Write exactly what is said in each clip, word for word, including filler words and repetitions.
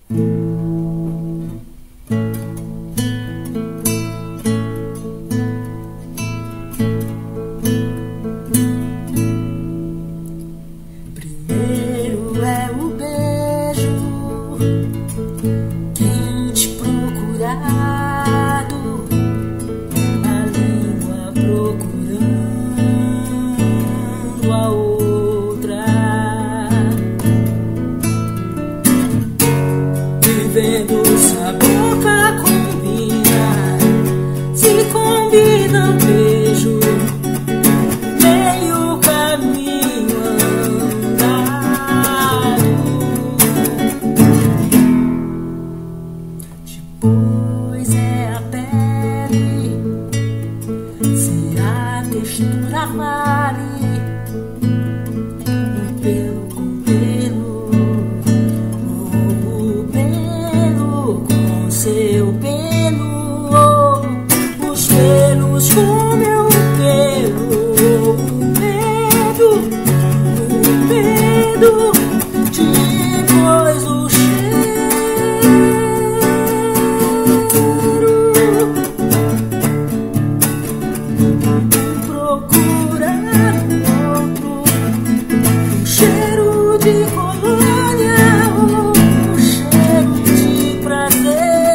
Primeiro é o beijo, quente procurado, a língua procurando a outra, vivendo se a boca combina, se combina o beijo, meio caminho andado. Depois é a pele, se a textura vale, um pelo com pelo, ou o pelo com seu pelo, ou os pelos com meu pelo, ou o medo, o medo, depois o cheiro, procurar outro, um cheiro de colônia, um cheiro de prazer,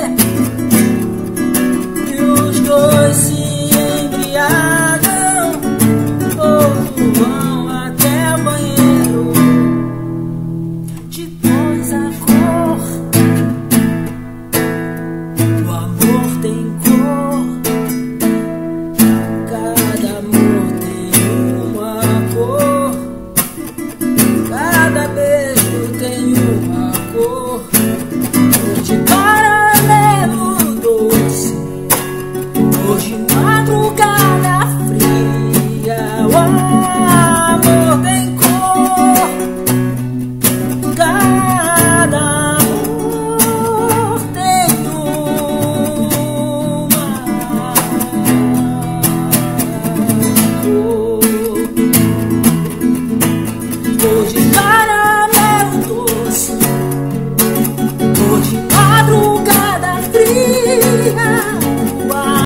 e os dois se embriagam, ou vão até o banheiro. Depois a cor, o amor tem cor, cada amor tem uma cor, cada beijo tem uma cor.